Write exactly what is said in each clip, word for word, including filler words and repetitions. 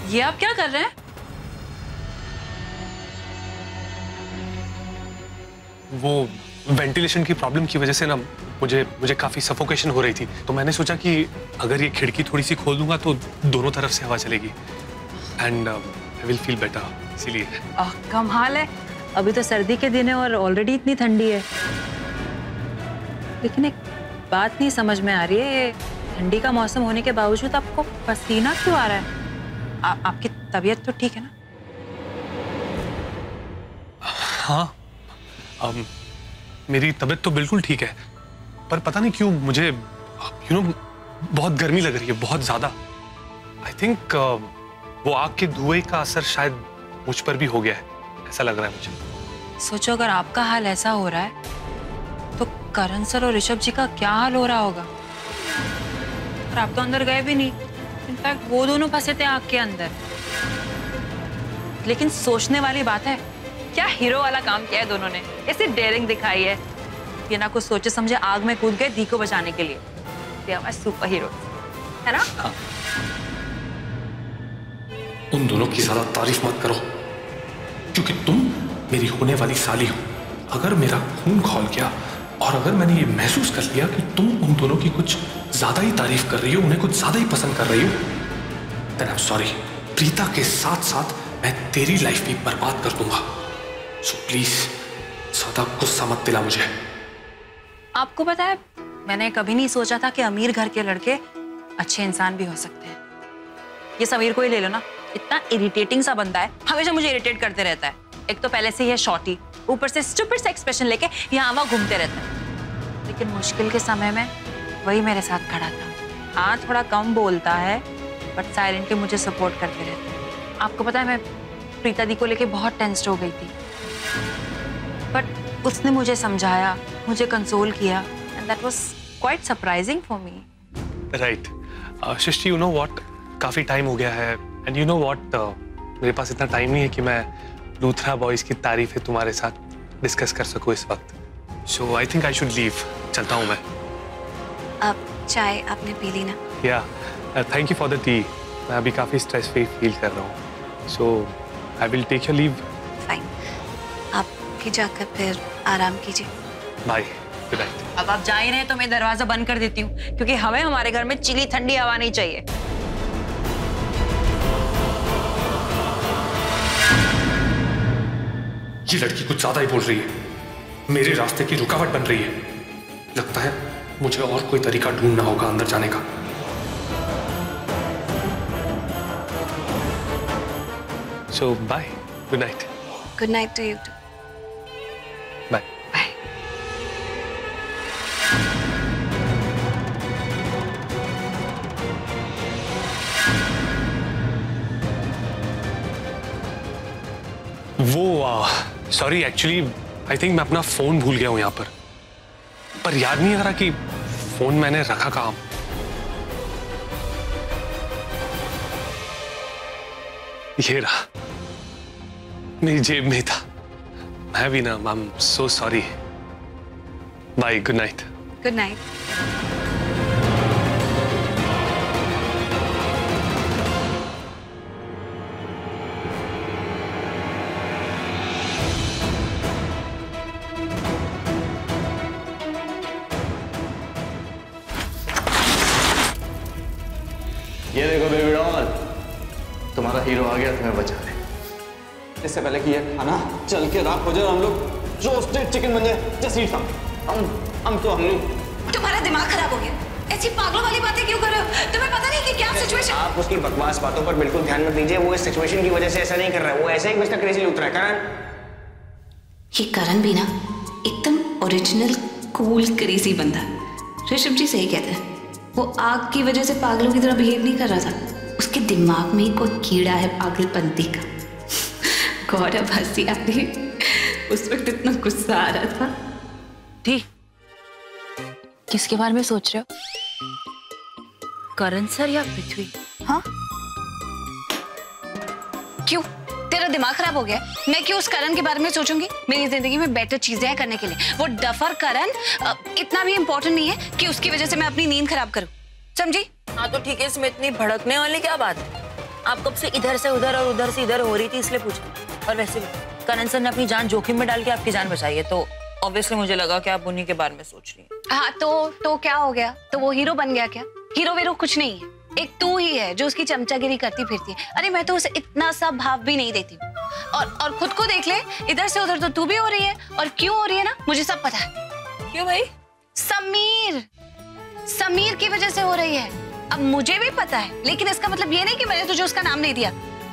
ये आप क्या कर रहे हैं? वो वेंटिलेशन की प्रॉब्लम की वजह से ना मुझे मुझे काफी सफोकेशन हो रही थी, तो मैंने सोचा कि अगर ये खिड़की थोड़ी सी खोल दूंगा तो दोनों तरफ से हवा चलेगी and I will feel better, इसीलिए। आह, कमाल है, अभी तो सर्दी के दिन है और ऑलरेडी इतनी ठंडी है। लेकिन एक बात नहीं समझ में आ रही है, ठंडी का मौसम होने के बावजूद आपको पसीना क्यों आ रहा है? आ, आपकी तबीयत तो ठीक है ना? हाँ, um, मेरी तबीयत तो बिल्कुल ठीक है, पर पता नहीं क्यों मुझे यू नो बहुत गर्मी लग रही है, बहुत ज्यादा। आई थिंक uh, वो आग के धुएं का असर शायद मुझ पर भी हो गया है, ऐसा लग रहा है मुझे। सोचो अगर आपका हाल ऐसा हो रहा है तो करण सर और ऋषभ जी का क्या हाल हो रहा होगा। और आप तो अंदर गए भी नहीं, इनफैक्ट वो दोनों फंसे थे आग के अंदर। लेकिन सोचने वाली बात है, क्या हीरो वाला काम किया है दोनों ने, ऐसी डेयरिंग दिखाई है। ये ना कुछ सोचे समझे आग में कूद गए धी को बचाने के लिए। ये हमारे सुपर हीरो है ना? हाँ। उन दोनों की ज्यादा तारीफ मत करो, क्योंकि तुम मेरी होने वाली साली हो। अगर मेरा खून खौल गया और अगर मैंने ये महसूस कर लिया कि तुम उन दोनों की कुछ ज्यादा ही तारीफ कर रही हो, उन्हें कुछ ज्यादा ही पसंद कर रही हो, then I am sorry. Preeta के साथ साथ मैं तेरी लाइफ भी बर्बाद कर दूंगा। सो प्लीज ज्यादा गुस्सा मत दिला मुझे। आपको पता है, मैंने कभी नहीं सोचा था कि अमीर घर के लड़के अच्छे इंसान भी हो सकते हैं। ये समीर को ही ले लो ना, इतना इरिटेटिंग सा बंदा है, हमेशा मुझे इरिटेट करते रहता है। एक तो पहले से ही है शॉर्टी, ऊपर से स्टूपिड सा एक्सप्रेशन लेके यहाँ वहाँ घूमते रहता है। लेकिन मुश्किल के समय में वही मेरे साथ खड़ा था। हाँ, थोड़ा कम बोलता है बट साइलेंटली मुझे सपोर्ट करते रहता है। आपको पता है, मैं प्रीता दी को लेके बहुत टेंस्ड हो गई थी, बट उसने मुझे समझाया, मुझे कंसोल किया, and that was quite surprising for me. Right Srishti, you know what, काफी टाइम हो गया है एंड यू नो व्हाट, मेरे पास इतना टाइम नहीं है कि मैं लूथरा बॉयज की तारीफें तुम्हारे साथ डिस्कस कर सकूं इस वक्त। So I think I should leave. चलता हूं मैं। अब चाय आपने पी ली ना? या thank you for the tea. मैं अभी काफी स्ट्रेस फ्री फील कर रहा हूँ, so I will take your leave. Fine, आप भी जाकर फिर आराम कीजिए। Bye, good night. अब आप जा ही रहे हैं तो मैं दरवाजा बंद कर देती हूँ, क्योंकि हमें हमारे घर में चिली ठंडी हवा नहीं चाहिए। ये लड़की कुछ ज्यादा ही बोल रही है, मेरे रास्ते की रुकावट बन रही है। लगता है मुझे और कोई तरीका ढूंढना होगा अंदर जाने का। So bye, good night. Good night to you too. Bye bye. वो सॉरी, एक्चुअली आई थिंक मैं अपना फोन भूल गया हूं यहाँ पर पर याद नहीं आ रहा कि फोन मैंने रखा कहाँ। ये रहा, मेरी जेब में था। मैं भी ना, I am so sorry. Bye, good night. Good night. ये देखो बेबी डॉल, तुम्हारा हीरो आ गया तुम्हें बचाने। इससे पहले कि ये खाना चल के राख हो जाए, हम लोग रोस्टेड चिकन बन जाए, जस्ट ईट सम। हम हम तो हम लोग। तुम्हारा दिमाग खराब हो गया, ऐसी पागलों वाली बातें क्यों कर रहे हो? तुम्हें पता नहीं कि क्या सिचुएशन। आप उसकी बकवास बातों पर बिल्कुल ध्यान मत दीजिए। वो इस सिचुएशन की वजह से ऐसा नहीं कर रहा है, वो ऐसे ही कुछ क्रेजी उतरा है। करण, ये करण भी ना एकदम ओरिजिनल कूल क्रेजी बंदा। ऋषभ जी सही कहते हैं, वो आग की वजह से पागलों की तरह बिहेव नहीं कर रहा था। उसके दिमाग में कोई कीड़ा है पागलपंती का। गौरव हंसी आ रही, उस वक्त इतना गुस्सा आ रहा था। दी, किसके बारे में सोच रहे हो? करण सर या पृथ्वी? हाँ, क्यों? तेरा दिमाग खराब हो गया? मैं क्यों उस करण के बारे में सोचूंगी? मेरी जिंदगी में बेटर चीजें हैं करने के लिए। वो डफर करण इतना भी इम्पोर्टेंट नहीं है कि उसकी वजह से मैं अपनी नींद खराब करूं, समझी? हाँ तो ठीक है, इसमें इतनी भड़कने वाली क्या बात है? आप कब से इधर से उधर और उधर से इधर हो रही थी इसलिए पूछा। और वैसे भी करण सर ने अपनी जान जोखिम में डाल के आपकी जान बचाई है, तो ऑब्वियसली मुझे लगा कि आप उन्हीं के बारे में सोच रही हैं। हाँ तो तो क्या हो गया? तो वो हीरो बन गया क्या? हीरो वीरो कुछ नहीं है, एक तू ही है जो उसकी चमचागिरी करती फिरती है। अरे मैं तो उसे इतना सा भाव भी नहीं देती हूँ। और और खुद को देख ले, इधर से उधर तो तू भी हो रही है। और क्यों हो रही है ना, मुझे सब पता है। क्यों भाई? समीर समीर की वजह से हो रही है। अब मुझे भी पता है, लेकिन इसका मतलब ये नहीं कि मैंने तुझे उसका नाम नहीं दिया।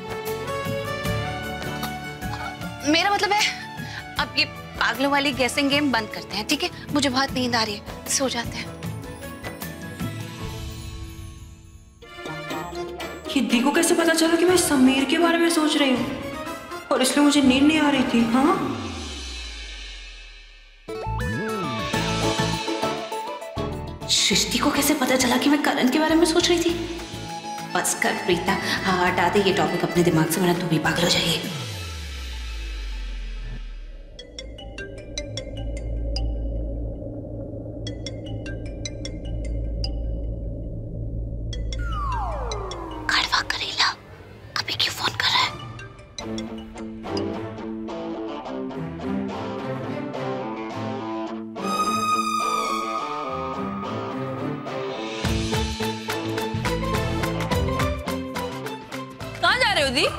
मेरा मतलब है अब ये पागलों वाली गैसिंग गेम बंद करते हैं, ठीक है? मुझे बहुत नींद आ रही है, सो जाते हैं। ये दी को कैसे पता चला कि मैं समीर के बारे में सोच रही हूँ और इसलिए मुझे नींद नहीं आ रही थी? हाँ सृष्टि को कैसे पता चला कि मैं करण के बारे में सोच रही थी? बस कर प्रीता, हाँ हटा दे ये टॉपिक अपने दिमाग से, वरना तू भी पागल हो जाएगी। कड़वा करेला अभी क्यों फोन कर रहा है? कहाँ जा रहे हो दी?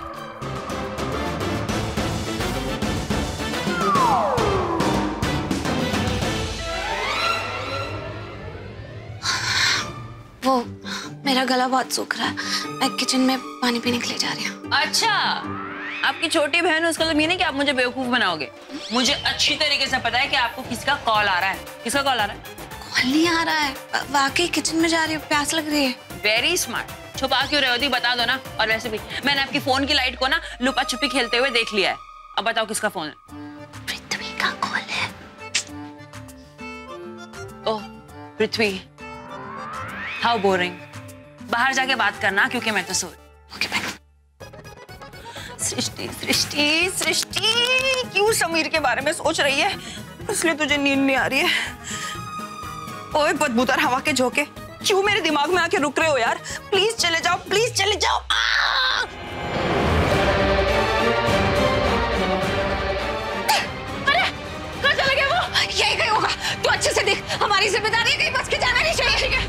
वो मेरा गला बहुत सूख रहा है, मैं किचन में पानी पीने के लिए जा रही हूँ। अच्छा, आपकी छोटी बहन है, उसका मतलब ये नहीं कि आप मुझे बेवकूफ बनाओगे। मुझे अच्छी तरीके से पता है कि आपको किसका कॉल आ रहा है। किसका कॉल आ रहा है? कॉल नहीं आ रहा है, वाकई किचन में जा रही हूँ, प्यास लग रही है। Very smart. छुपा क्यों रहे हो दी, बता दो ना। और वैसे भी मैंने आपकी फोन की लाइट को ना लुपा छुपी खेलते हुए देख लिया है। अब बताओ किसका फोन है? पृथ्वी का कॉल है। Oh Prithvi, how boring. बाहर जाके बात करना, क्योंकि मैं तो सो ओके बाय। सृष्टि सृष्टि सृष्टि क्यों समीर के बारे में सोच रही है? इसलिए तुझे नींद नहीं आ रही है। ओए बदबूदार हवा के झोंके, क्यों मेरे दिमाग में आके रुक रहे हो यार? प्लीज चले जाओ, प्लीज चले जाओ। आ! अरे कहाँ चला गया वो? यही कहीं होगा, तू अच्छे से देख, हमारी जिम्मेदारी है, कहीं बच के जाना नहीं चाहिए। ठीक है?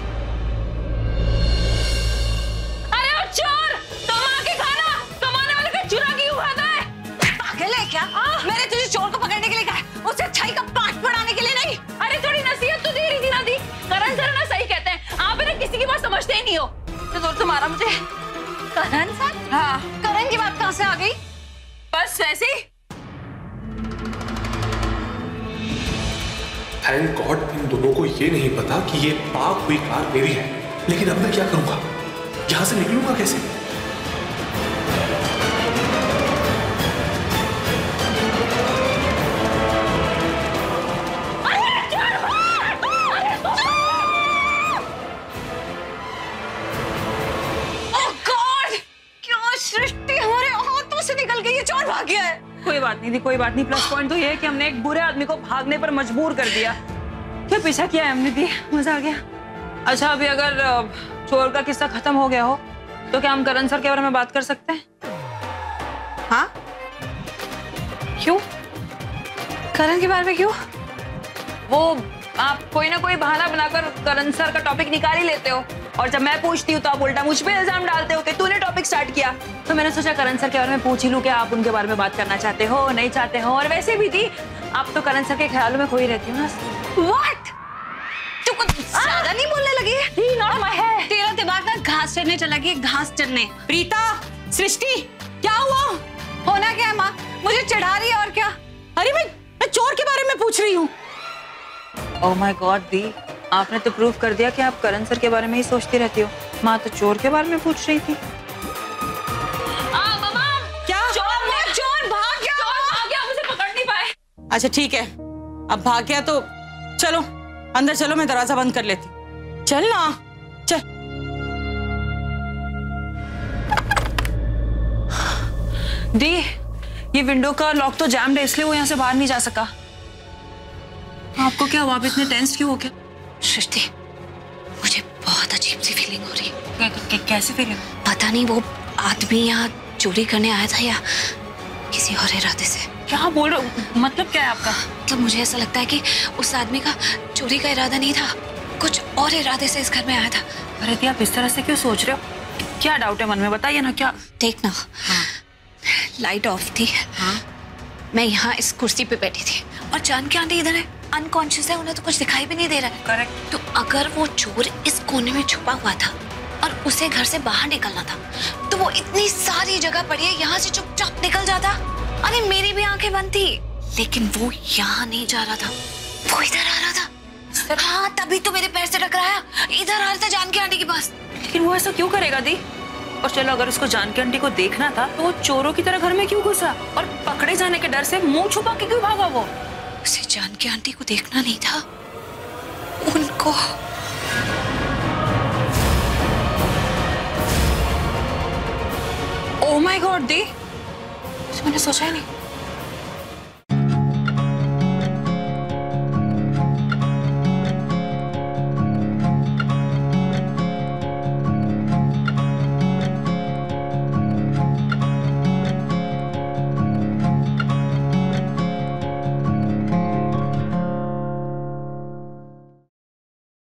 अरे ओ चोर, कमा के खाना, कमाने वाले का चुरा क्यों खाता है? पागल है क्या? मैंने तुझे चोर को पकड़ने के लिए कहा है, उसे अच्छाई का पाठ पढ़ाने के लिए नहीं। अरे थोड़ी नसीहत तो दे रही थी ना दी। करण सर ना सही कहते हैं, आप ना किसी की बात समझते ही नहीं हो। तो जोर से मारा मुझे। करण सर? हाँ, करण की बात कहाँ से आ गई? बस वैसे ही। थैंक गॉड इन दोनों को ये नहीं पता कि ये पाक हुई कार मेरी है। लेकिन अब मैं क्या करूंगा? यहां से निकलूंगा कैसे? भाग गया है। कोई बात नहीं थी, कोई बात नहीं। प्लस पॉइंट तो ये है कि हमने एक बुरे आदमी को भागने पर मजबूर कर दिया। क्या पीछा किया है हमने दी, मजा आ गया। अच्छा अभी अगर चोर का किस्सा खत्म हो गया हो तो क्या हम करण सर के बारे में बात कर सकते हैं? हाँ क्यों? करण के बारे में क्यों? वो आप कोई ना कोई बहाना बनाकर करण सर का टॉपिक निकाल ही लेते हो, और जब मैं पूछती हूँ तो आप उल्टा मुझ पे इल्जाम डालते हो कि तूने टॉपिक स्टार्ट किया। तो मैंने सोचा करण सर के बारे में पूछ ही लूं कि आप उनके बारे में बात करना चाहते हो, नहीं चाहते हो। और वैसे भी थी, आप तो करण सर के ख्यालों में खोई रहती हो ना। What? तू कुछ ज्यादा नहीं बोलने लगी है? Not my hair. तेरा दिमाग ना घास चढ़ने चला गया, घास चढ़ने। प्रीता, सृष्टि, क्या हुआ? होना क्या है माँ? मुझे चढ़ा रही है और क्या? अरे मैं मैं चोर के बारे में पूछ रही हूँ। ओह माय गॉड दी, आपने तो प्रूव कर दिया कि आप करण सर के बारे में ही सोचती रहती हो। माँ तो चोर के बारे में पूछ रही थी। आ, मामा, क्या? चोर ने चोर भाग गया। चोर भाग गया, मुझे पकड़ नहीं पाए। अच्छा ठीक है, अब भाग गया तो चलो अंदर चलो, मैं दरवाजा बंद कर लेती। चल ना, चल। दी, ये विंडो का लॉक तो जैम्ड है, इसलिए वो यहाँ से बाहर नहीं जा सका। आपको क्या हुआ? आप इतने टेंस क्यों हो? क्या सृष्टि, मुझे बहुत अजीब सी फीलिंग हो रही है। कै, कै, कैसी फीलिंग? पता नहीं, वो आदमी यहाँ चोरी करने आया था या किसी और इरादे से? क्या बोल रहे हो? मतलब क्या है आपका? मतलब मुझे ऐसा लगता है कि उस आदमी का चोरी का इरादा नहीं था, कुछ और इरादे से इस घर में आया था। अरे दी, आप इस तरह से क्यों सोच रहे हो? क्या डाउट है मन में, बताइए ना। क्या? देख ना, हाँ। लाइट ऑफ थी, हाँ। मैं यहाँ इस कुर्सी पे बैठी थी और जानकी आंटी इधर है, अनकॉन्शियस है, उन्हें तो कुछ दिखाई भी नहीं दे रहा है। करेक्ट। तो अगर वो चोर इस कोने में छुपा हुआ था और उसे घर से बाहर निकलना था, तो वो इतनी सारी जगह पड़ी है, यहाँ से चुपचाप निकल जाता। अरे मेरी भी आंखें बंद थी, लेकिन वो यहाँ नहीं जा रहा था, वो इधर आ रहा था। हाँ, तभी तो मेरे पैर से टकराया, इधर आ रहा था जानकी आंटी के पास। लेकिन वो ऐसा क्यों करेगा दी? और चलो, अगर उसको जानकी आंटी को देखना था तो वो चोरों की तरह घर में क्यों घुसा? और पकड़े जाने के डर से मुंह छुपा के क्यों भागा वो? उसे जानकी आंटी को देखना नहीं था, उनको। ओह माय गॉड दी, मैंने सोचा ही नहीं।